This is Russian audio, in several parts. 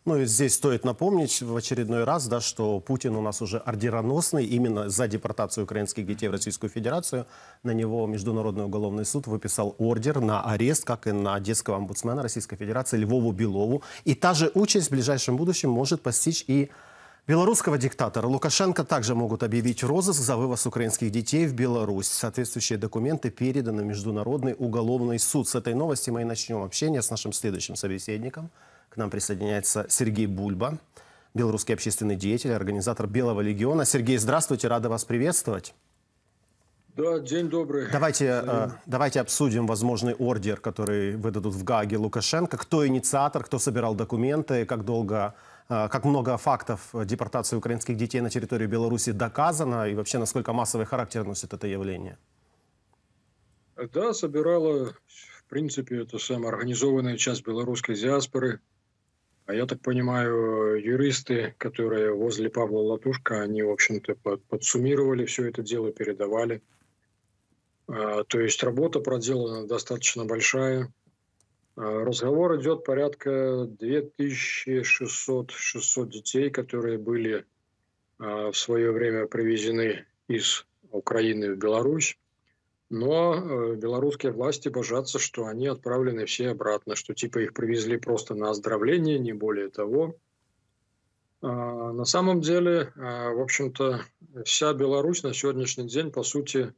Ну и здесь стоит напомнить в очередной раз, да, что Путин у нас уже ордероносный именно за депортацию украинских детей в Российскую Федерацию. На него Международный уголовный суд выписал ордер на арест, как и на детского омбудсмена Российской Федерации Львову Белову. И та же участь в ближайшем будущем может постичь и белорусского диктатора. Лукашенко также могут объявить розыск за вывоз украинских детей в Беларусь. Соответствующие документы переданы в Международный уголовный суд. С этой новости мы и начнем общение с нашим следующим собеседником. К нам присоединяется Сергей Бульба, белорусский общественный деятель, организатор Белого легиона. Сергей, здравствуйте, рада вас приветствовать. Да, день добрый. Давайте обсудим возможный ордер, который выдадут в Гааге Лукашенко. Кто инициатор, кто собирал документы, как много фактов депортации украинских детей на территории Беларуси доказано и вообще насколько массовый характер носит это явление? Да, собирала, в принципе, это самая организованная часть белорусской диаспоры. А я так понимаю, юристы, которые возле Павла Латушка, они, в общем-то, подсуммировали все это дело, передавали. То есть работа проделана достаточно большая. Разговор идет порядка 2600 детей, которые были в свое время привезены из Украины в Беларусь. Но белорусские власти божатся, что они отправлены все обратно, что типа их привезли просто на оздоровление, не более того. На самом деле, в общем-то, вся Беларусь на сегодняшний день, по сути,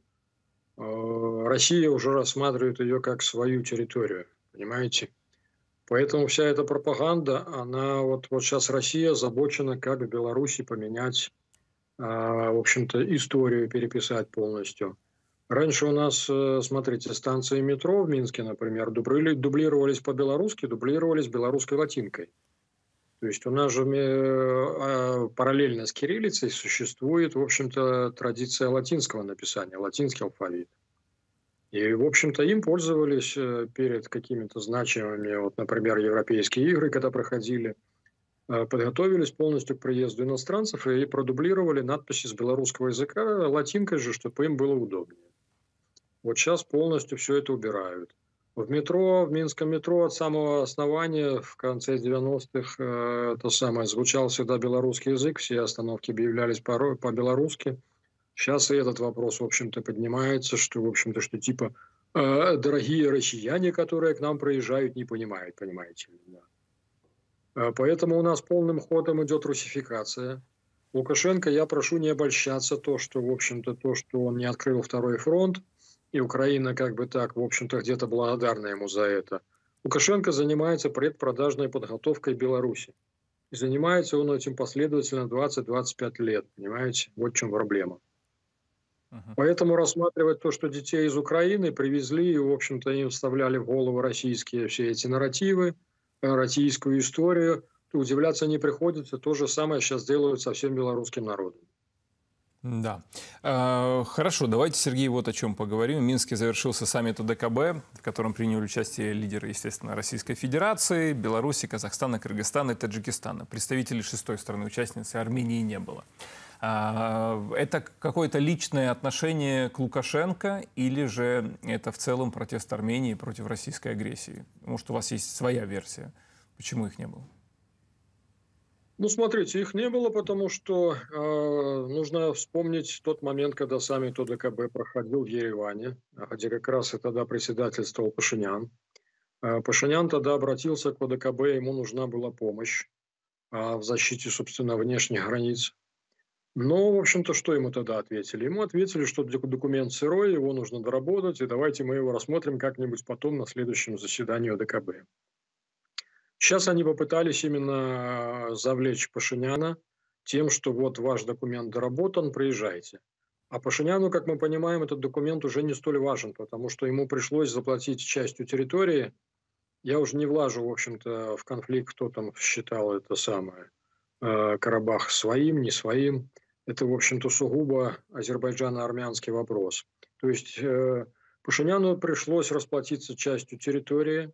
Россия уже рассматривает ее как свою территорию, понимаете? Поэтому вся эта пропаганда, она вот сейчас Россия озабочена, как в Беларуси поменять, в общем-то, историю, переписать полностью. Раньше у нас, смотрите, станции метро в Минске, например, дублировались по-белорусски, дублировались белорусской латинкой. То есть у нас же параллельно с кириллицей существует, в общем-то, традиция латинского написания, латинский алфавит. И, в общем-то, им пользовались перед какими-то значимыми, вот, например, европейские игры, когда проходили, подготовились полностью к приезду иностранцев и продублировали надписи с белорусского языка латинкой же, чтобы им было удобнее. Вот сейчас полностью все это убирают. В метро, в минском метро от самого основания в конце 90-х звучал всегда белорусский язык, все остановки объявлялись по-белорусски. Сейчас и этот вопрос, в общем-то, поднимается, что, в общем-то, что типа дорогие россияне, которые к нам проезжают, не понимают, понимаете ли, да. Поэтому у нас полным ходом идет русификация. Лукашенко, я прошу не обольщаться то, что он не открыл второй фронт, и Украина как бы так, в общем-то, где-то благодарна ему за это. Лукашенко занимается предпродажной подготовкой Беларуси. И занимается он этим последовательно 20-25 лет, понимаете? Вот в чем проблема. Поэтому рассматривать то, что детей из Украины привезли, и, в общем-то, им вставляли в голову российские все эти нарративы, российскую историю, то удивляться не приходится. То же самое сейчас делают со всем белорусским народом. Да. Хорошо, давайте, Сергей, вот о чем поговорим. В Минске завершился саммит ОДКБ, в котором приняли участие лидеры, естественно, Российской Федерации, Беларуси, Казахстана, Кыргызстана и Таджикистана. Представителей шестой страны-участницы Армении не было. Это какое-то личное отношение к Лукашенко или же это в целом протест Армении против российской агрессии? Может, у вас есть своя версия, почему их не было? Ну, смотрите, их не было, потому что нужно вспомнить тот момент, когда саммит ОДКБ проходил в Ереване, где как раз и тогда председательствовал Пашинян. Пашинян тогда обратился к ОДКБ, ему нужна была помощь в защите, собственно, внешних границ. Но, в общем-то, что ему тогда ответили? Ему ответили, что документ сырой, его нужно доработать, и давайте мы его рассмотрим как-нибудь потом на следующем заседании ОДКБ. Сейчас они попытались именно завлечь Пашиняна тем, что вот ваш документ доработан, приезжайте. А Пашиняну, как мы понимаем, этот документ уже не столь важен, потому что ему пришлось заплатить частью территории. Я уже не влажу, в общем-то, в конфликт, кто там считал это самое Карабах своим, не своим. Это, в общем-то, сугубо азербайджано-армянский вопрос. То есть Пашиняну пришлось расплатиться частью территории.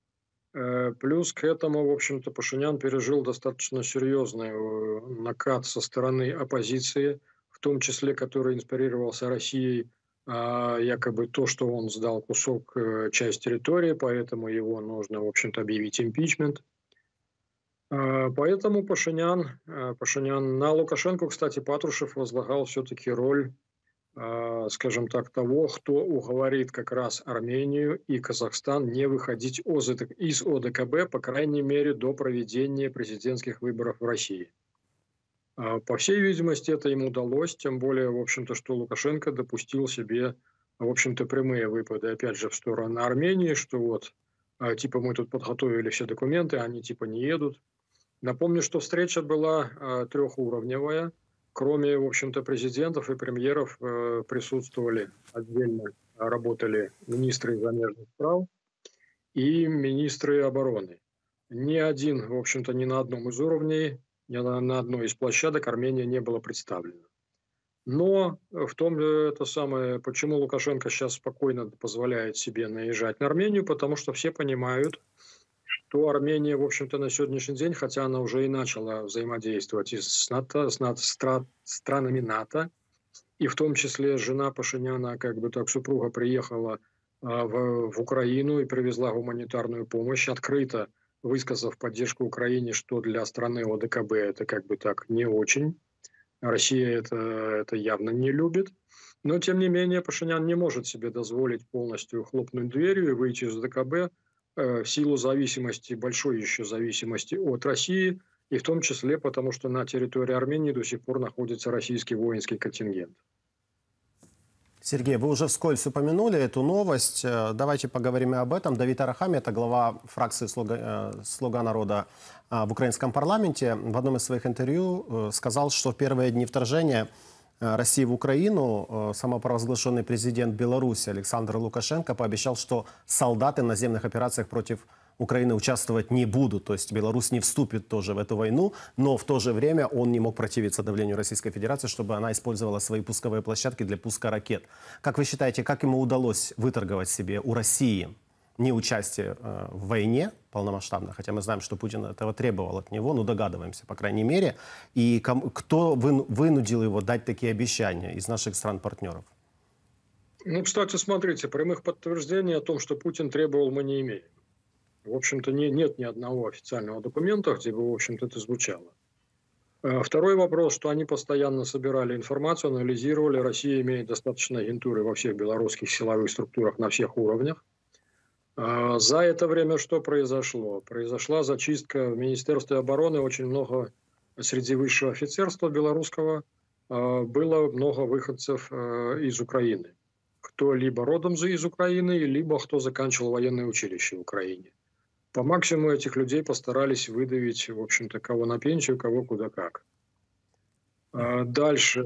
Плюс к этому, в общем-то, Пашинян пережил достаточно серьезный накат со стороны оппозиции, в том числе, который инспирировался Россией, якобы то, что он сдал кусок, часть территории, поэтому его нужно, в общем-то, объявить импичмент. Поэтому Пашинян на Лукашенко, кстати, Патрушев возлагал все-таки роль, скажем так, того, кто уговорит как раз Армению и Казахстан не выходить из ОДКБ, по крайней мере, до проведения президентских выборов в России. По всей видимости, это им удалось, тем более, в общем-то, что Лукашенко допустил себе, в общем-то, прямые выпады, опять же, в сторону Армении, что вот, типа, мы тут подготовили все документы, они типа не едут. Напомню, что встреча была трехуровневая. Кроме, в общем-то, президентов и премьеров присутствовали отдельно, работали министры замежных дел и министры обороны. Ни один, в общем-то, ни на одном из уровней, ни на одной из площадок Армения не была представлена. Но в том это самое, почему Лукашенко сейчас спокойно позволяет себе наезжать на Армению, потому что все понимают, что Армения, в общем-то, на сегодняшний день, хотя она уже и начала взаимодействовать и с НАТО, странами НАТО, и в том числе жена Пашиняна, как бы так, супруга приехала в Украину и привезла гуманитарную помощь, открыто высказав поддержку Украине, что для страны ОДКБ это как бы так не очень. Россия это явно не любит. Но, тем не менее, Пашинян не может себе дозволить полностью хлопнуть дверью и выйти из ОДКБ в силу зависимости, большой еще зависимости от России, и в том числе потому, что на территории Армении до сих пор находится российский воинский контингент. Сергей, вы уже вскользь упомянули эту новость. Давайте поговорим и об этом. Давид Арахамия, это глава фракции «Слуга народа» в украинском парламенте, в одном из своих интервью сказал, что в первые дни вторжения России в Украину самопровозглашенный президент Беларуси Александр Лукашенко пообещал, что солдаты в наземных операциях против Украины участвовать не будут. То есть Беларусь не вступит тоже в эту войну, но в то же время он не мог противиться давлению Российской Федерации, чтобы она использовала свои пусковые площадки для пуска ракет. Как вы считаете, как ему удалось выторговать себе у России неучастие в войне полномасштабно, хотя мы знаем, что Путин этого требовал от него, ну догадываемся, по крайней мере, и кто вынудил его дать такие обещания из наших стран-партнеров? Ну, кстати, смотрите, прямых подтверждений о том, что Путин требовал, мы не имеем. В общем-то, нет ни одного официального документа, где бы, в общем-то, это звучало. Второй вопрос, что они постоянно собирали информацию, анализировали. Россия имеет достаточно агентуры во всех белорусских силовых структурах на всех уровнях. За это время что произошло? Произошла зачистка в Министерстве обороны, очень много среди высшего офицерства белорусского было много выходцев из Украины. Кто либо родом из Украины, либо кто заканчивал военное училище в Украине. По максимуму этих людей постарались выдавить, в общем-то, кого на пенсию, кого куда как. Дальше.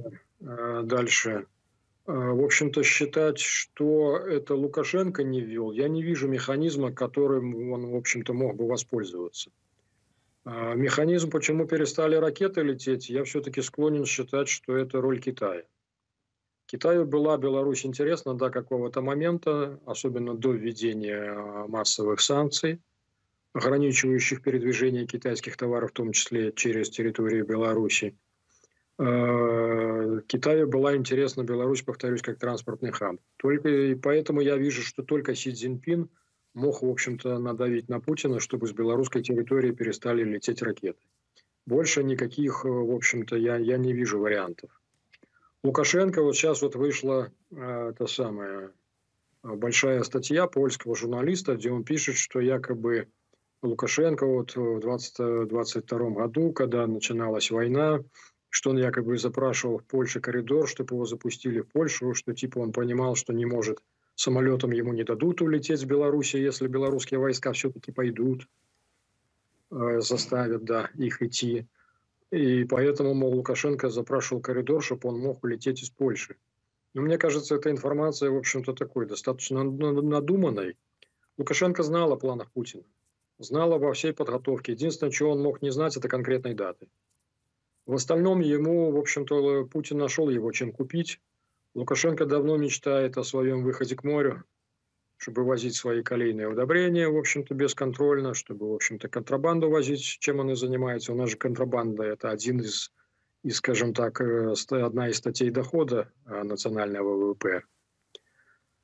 В общем-то, считать, что это Лукашенко не ввел, я не вижу механизма, которым он, в общем-то, мог бы воспользоваться. Механизм, почему перестали ракеты лететь, я все-таки склонен считать, что это роль Китая. Китаю была Беларусь интересна до какого-то момента, особенно до введения массовых санкций, ограничивающих передвижение китайских товаров, в том числе через территорию Беларуси. Китаю была интересна Беларусь, повторюсь, как транспортный хаб. И поэтому я вижу, что только Си Цзиньпин мог, в общем-то, надавить на Путина, чтобы с белорусской территории перестали лететь ракеты. Больше никаких, в общем-то, я не вижу вариантов. Лукашенко, вот сейчас вот вышла та самая большая статья польского журналиста, где он пишет, что якобы Лукашенко вот в 2022 году, когда начиналась война, что он якобы запрашивал в Польше коридор, чтобы его запустили в Польшу, что типа он понимал, что не может, самолетом ему не дадут улететь с Беларуси, если белорусские войска все-таки пойдут, заставят, да, их идти. И поэтому, мол, Лукашенко запрашивал коридор, чтобы он мог улететь из Польши. Но мне кажется, эта информация, в общем-то, такой, достаточно надуманной. Лукашенко знал о планах Путина, знал обо всей подготовке. Единственное, чего он мог не знать, это конкретной даты. В остальном ему, в общем-то, Путин нашел его чем купить. Лукашенко давно мечтает о своем выходе к морю, чтобы возить свои колейные удобрения, в общем-то, бесконтрольно, чтобы, в общем-то, контрабанду возить, чем он и занимается. У нас же контрабанда – это один из, скажем так, одна из статей дохода национального ВВП.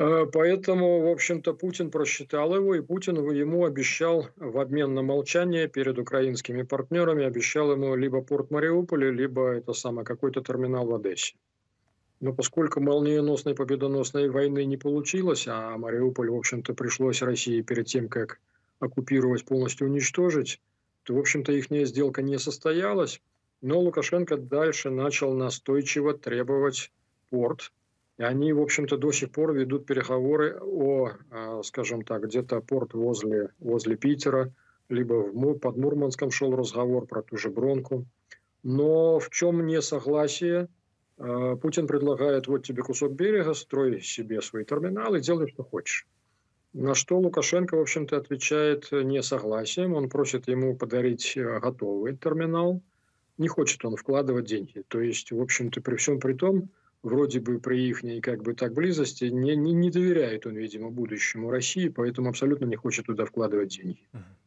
Поэтому, в общем-то, Путин просчитал его, и Путин ему обещал в обмен на молчание перед украинскими партнерами, обещал ему либо порт Мариуполя, либо это самое, какой-то терминал в Одессе. Но поскольку молниеносной победоносной войны не получилось, а Мариуполь, в общем-то, пришлось России перед тем, как оккупировать, полностью уничтожить, то, в общем-то, их сделка не состоялась. Но Лукашенко дальше начал настойчиво требовать порт. И они, в общем-то, до сих пор ведут переговоры о, скажем так, где-то порт возле Питера, либо под Мурманском шел разговор про ту же Бронку. Но в чем несогласие? Путин предлагает: вот тебе кусок берега, строй себе свои терминалы, делай, что хочешь. На что Лукашенко, в общем-то, отвечает несогласием. Он просит ему подарить готовый терминал. Не хочет он вкладывать деньги. То есть, в общем-то, при всем при том, вроде бы при их как бы так близости, не доверяет он, видимо, будущему России, поэтому абсолютно не хочет туда вкладывать деньги.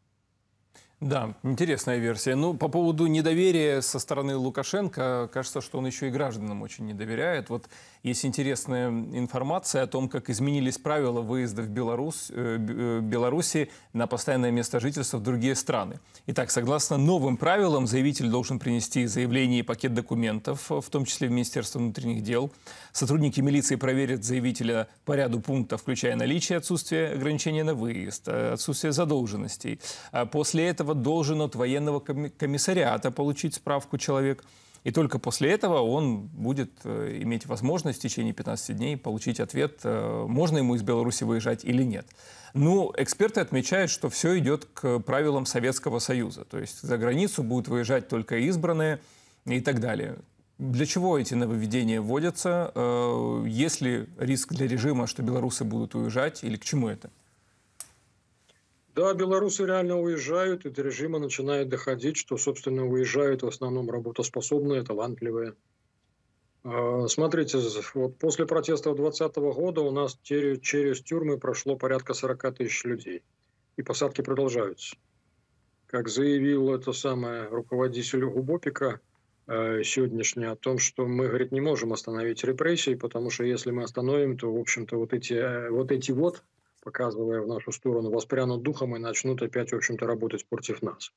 Да, интересная версия. Ну, по поводу недоверия со стороны Лукашенко, кажется, что он еще и гражданам очень не доверяет. Вот есть интересная информация о том, как изменились правила выезда в Беларуси на постоянное место жительства в другие страны. Итак, согласно новым правилам, заявитель должен принести заявление и пакет документов, в том числе в Министерство внутренних дел. Сотрудники милиции проверят заявителя по ряду пунктов, включая наличие, отсутствие ограничения на выезд, отсутствие задолженностей. После этого должен от военного комиссариата получить справку человек. И только после этого он будет иметь возможность в течение 15 дней получить ответ, можно ему из Беларуси выезжать или нет. Ну, эксперты отмечают, что все идет к правилам Советского Союза. То есть за границу будут выезжать только избранные и так далее. Для чего эти нововведения вводятся? Есть ли риск для режима, что белорусы будут уезжать, или к чему это? Да, белорусы реально уезжают, и до режима начинает доходить, что, собственно, уезжают в основном работоспособные, талантливые. Смотрите, вот после протестов 2020 года у нас через тюрьмы прошло порядка 40 тысяч людей, и посадки продолжаются. Как заявил руководитель ГУБОПИКа сегодняшний о том, что мы, говорит, не можем остановить репрессии, потому что если мы остановим, то, в общем-то, вот эти, показывая в нашу сторону, воспрянут духом и начнут опять, в общем-то, работать против нас.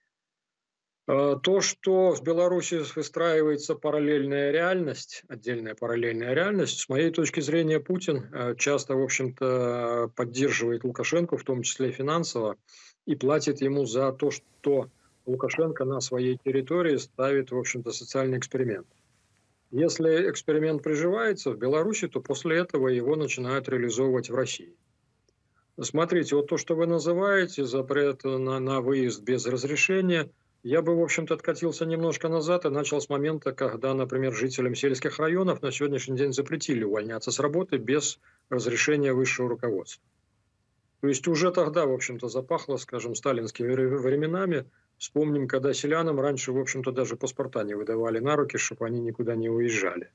То, что в Беларуси выстраивается параллельная реальность, отдельная параллельная реальность, с моей точки зрения, Путин часто, в общем-то, поддерживает Лукашенко, в том числе финансово, и платит ему за то, что Лукашенко на своей территории ставит, в общем-то, социальный эксперимент. Если эксперимент приживается в Беларуси, то после этого его начинают реализовывать в России. Смотрите, вот то, что вы называете, запрет на выезд без разрешения, я бы, в общем-то, откатился немножко назад и начал с момента, когда, например, жителям сельских районов на сегодняшний день запретили увольняться с работы без разрешения высшего руководства. То есть уже тогда, в общем-то, запахло, скажем, сталинскими временами. Вспомним, когда селянам раньше, в общем-то, даже паспорта не выдавали на руки, чтобы они никуда не уезжали.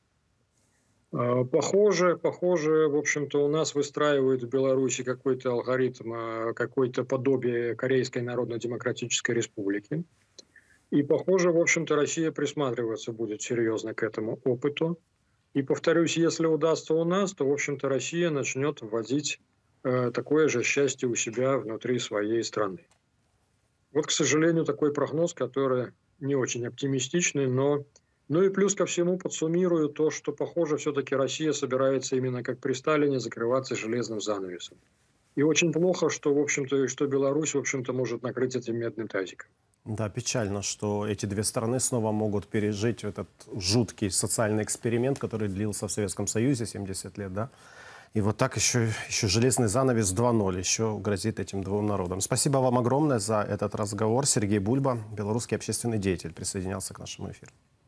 Похоже, в общем-то, у нас выстраивают в Беларуси какой-то алгоритм, какое-то подобие Корейской Народно-Демократической Республики. И, похоже, в общем-то, Россия присматриваться будет серьезно к этому опыту. И, повторюсь, если удастся у нас, то, в общем-то, Россия начнет вводить такое же счастье у себя внутри своей страны. Вот, к сожалению, такой прогноз, который не очень оптимистичный, но... Ну и плюс ко всему подсуммирую то, что, похоже, все-таки Россия собирается именно как при Сталине закрываться железным занавесом. И очень плохо, что, в общем-то, что Беларусь, в общем-то, может накрыть этим медным тазиком. Да, печально, что эти две страны снова могут пережить этот жуткий социальный эксперимент, который длился в Советском Союзе 70 лет, да? И вот так еще железный занавес 2.0 еще грозит этим двум народам. Спасибо вам огромное за этот разговор. Сергей Бульба, белорусский общественный деятель, присоединялся к нашему эфиру.